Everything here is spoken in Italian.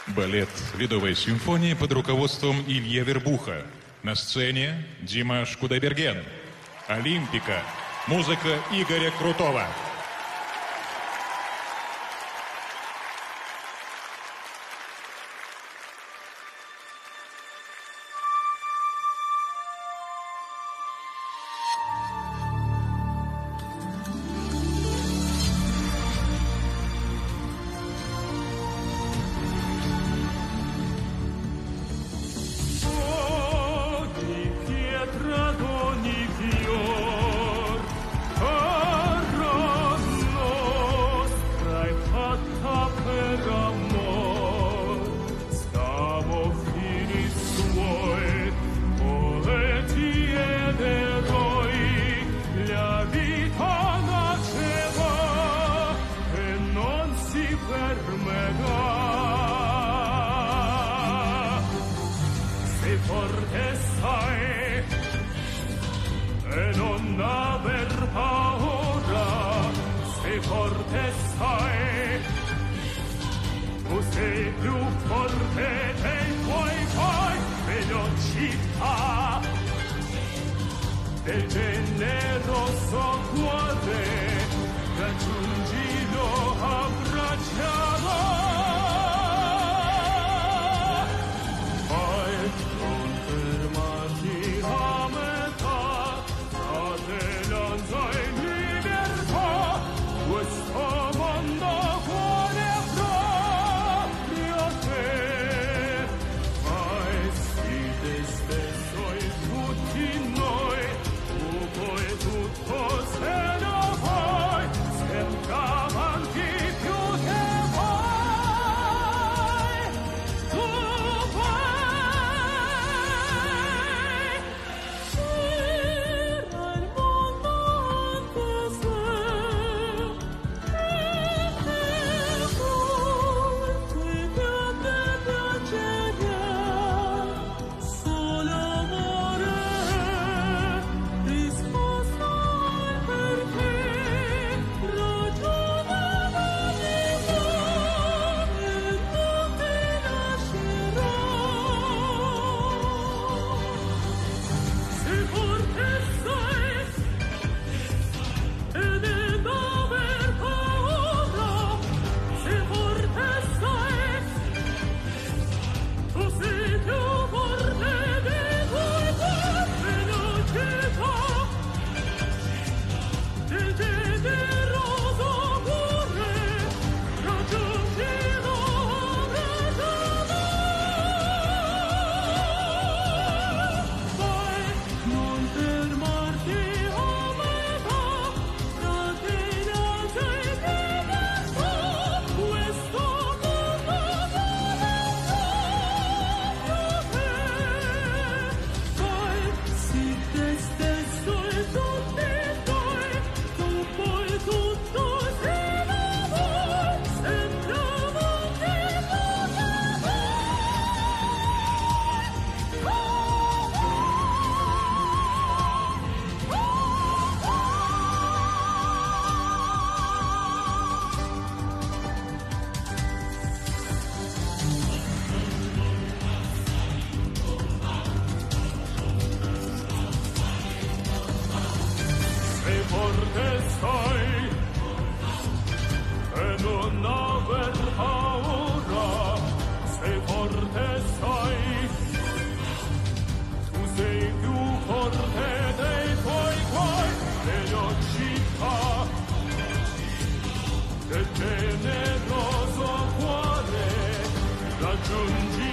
Балет «Ледовая симфония» под руководством Ильи Вербуха. На сцене Димаш Кудайберген. «Олимпико». Музыка Игоря Крутого. Del generoso cuore raggiungilo abbraccialo, poi non fermarti a metà, fratellanza e libertà, questo mondo vuole proprio te, fai sì te stesso e tutti noi. Poi tutto se lo vuoi, sempre avanti più che vuoi, tu puoi. Gira il mondo anche se ti piace piacere, solo amore. Del generoso cuore raggiungi